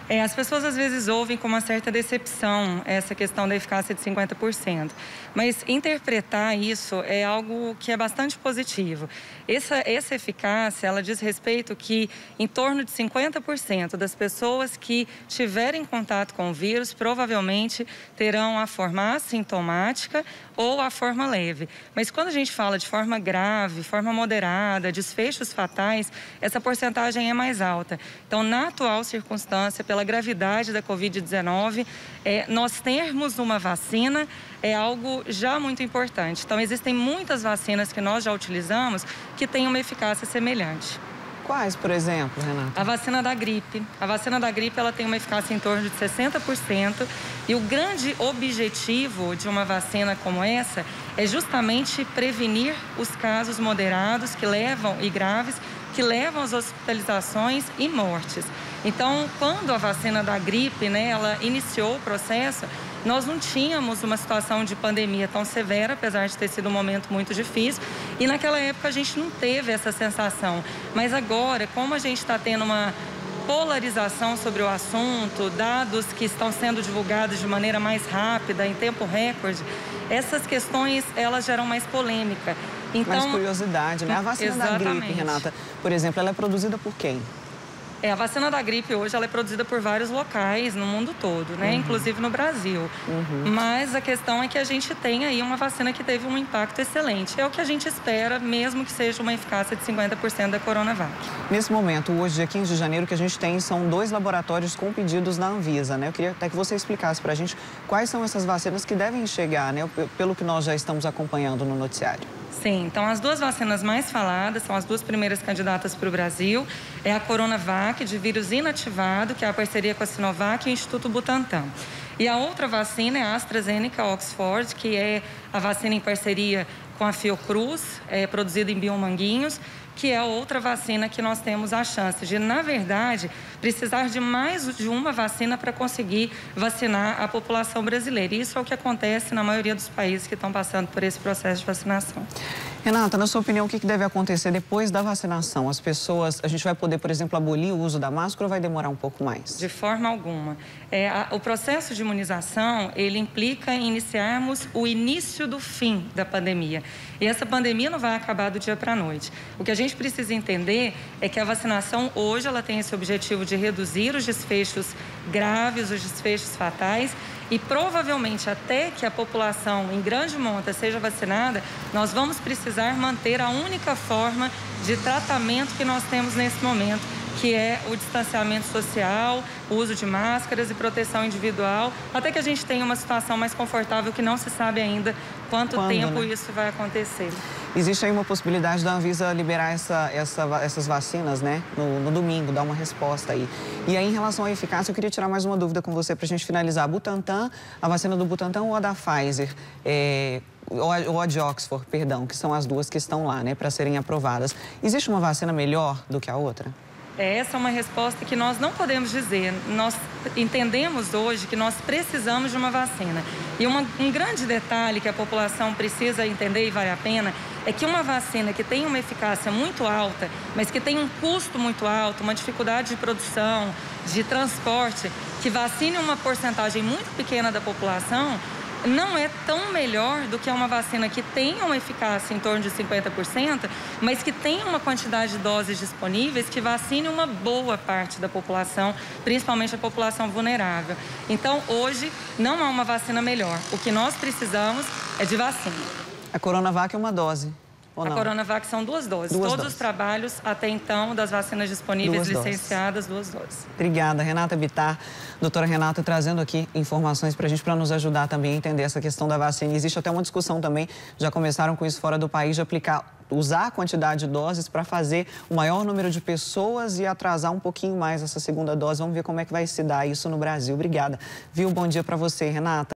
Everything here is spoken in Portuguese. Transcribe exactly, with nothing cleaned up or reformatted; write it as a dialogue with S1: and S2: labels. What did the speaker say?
S1: É, as pessoas às vezes ouvem com uma certa decepção essa questão da eficácia de cinquenta por cento, mas interpretar isso é algo que é bastante positivo. Essa, essa eficácia, ela diz respeito que em torno de cinquenta por cento das pessoas que tiverem contato com o vírus provavelmente terão a forma assintomática ou a forma leve. Mas quando a gente fala de forma grave, forma moderada, desfechos fatais, essa porcentagem é mais alta. Então, na atual circunstância, pela gravidade da covid dezenove, é, nós termos uma vacina é algo já muito importante. Então, existem muitas vacinas que nós já utilizamos que têm uma eficácia semelhante.
S2: Quais, por exemplo, Renata?
S1: A vacina da gripe. A vacina da gripe, ela tem uma eficácia em torno de sessenta por cento. E o grande objetivo de uma vacina como essa é justamente prevenir os casos moderados que levam e graves, que levam às hospitalizações e mortes. Então, quando a vacina da gripe, né, ela iniciou o processo, nós não tínhamos uma situação de pandemia tão severa, apesar de ter sido um momento muito difícil. E naquela época a gente não teve essa sensação. Mas agora, como a gente está tendo uma polarização sobre o assunto, dados que estão sendo divulgados de maneira mais rápida, em tempo recorde, essas questões, elas geram mais polêmica.
S2: Então, mais curiosidade, né? A vacina
S1: exatamente.
S2: da gripe, Renata, por exemplo, ela é produzida por quem?
S1: É, a vacina da gripe hoje ela é produzida por vários locais no mundo todo, né? Uhum. Inclusive no Brasil.
S2: Uhum.
S1: Mas a questão é que a gente tem aí uma vacina que teve um impacto excelente. É o que a gente espera, mesmo que seja uma eficácia de cinquenta por cento da Coronavac.
S2: Nesse momento, hoje, dia quinze de janeiro, o que a gente tem são dois laboratórios com pedidos na Anvisa, né? Eu queria até que você explicasse pra gente quais são essas vacinas que devem chegar, né? Pelo que nós já estamos acompanhando no noticiário.
S1: Sim, então as duas vacinas mais faladas, são as duas primeiras candidatas para o Brasil, é a Coronavac, de vírus inativado, que é a parceria com a Sinovac e o Instituto Butantan. E a outra vacina é a AstraZeneca Oxford, que é a vacina em parceria com a Fiocruz, é, produzida em Biomanguinhos, que é a outra vacina que nós temos a chance de, na verdade, precisar de mais de uma vacina para conseguir vacinar a população brasileira. Isso é o que acontece na maioria dos países que estão passando por esse processo de vacinação.
S2: Renata, na sua opinião, o que deve acontecer depois da vacinação? As pessoas, a gente vai poder, por exemplo, abolir o uso da máscara ou vai demorar um pouco mais?
S1: De forma alguma. É, a, o processo de imunização, ele implica em iniciarmos o início do fim da pandemia. E essa pandemia não vai acabar do dia para a noite. O que a gente precisa entender é que a vacinação hoje ela tem esse objetivo de reduzir os desfechos graves, os desfechos fatais, e provavelmente até que a população em grande monta seja vacinada, nós vamos precisar manter a única forma de tratamento que nós temos nesse momento, que é o distanciamento social, o uso de máscaras e proteção individual, até que a gente tenha uma situação mais confortável, que não se sabe ainda quanto
S2: Quando,
S1: tempo
S2: né?
S1: isso vai acontecer.
S2: Existe aí uma possibilidade da Anvisa liberar essa, essa, essas vacinas, né, no, no domingo, dar uma resposta aí. E aí, em relação à eficácia, eu queria tirar mais uma dúvida com você para a gente finalizar. A Butantan, a vacina do Butantan ou a da Pfizer, é, ou a de Oxford, perdão, que são as duas que estão lá, né, para serem aprovadas. Existe uma vacina melhor do que a outra?
S1: Essa é uma resposta que nós não podemos dizer. Nós entendemos hoje que nós precisamos de uma vacina. E uma, um grande detalhe que a população precisa entender e vale a pena é que uma vacina que tem uma eficácia muito alta, mas que tem um custo muito alto, uma dificuldade de produção, de transporte, que vacine uma porcentagem muito pequena da população, não é tão melhor do que uma vacina que tenha uma eficácia em torno de cinquenta por cento, mas que tenha uma quantidade de doses disponíveis que vacine uma boa parte da população, principalmente a população vulnerável. Então, hoje, não há uma vacina melhor. O que nós precisamos é de vacina.
S2: A Coronavac é uma dose.
S1: A Coronavac são duas doses.
S2: Duas
S1: Todos
S2: doses.
S1: os trabalhos, até então, das vacinas disponíveis
S2: Duas
S1: licenciadas,
S2: doses.
S1: duas doses.
S2: Obrigada, Renata Bittar. Doutora Renata, trazendo aqui informações para a gente, para nos ajudar também a entender essa questão da vacina. Existe até uma discussão também, já começaram com isso fora do país, de aplicar, usar a quantidade de doses para fazer o maior número de pessoas e atrasar um pouquinho mais essa segunda dose. Vamos ver como é que vai se dar isso no Brasil. Obrigada. Viu? Bom dia para você, Renata.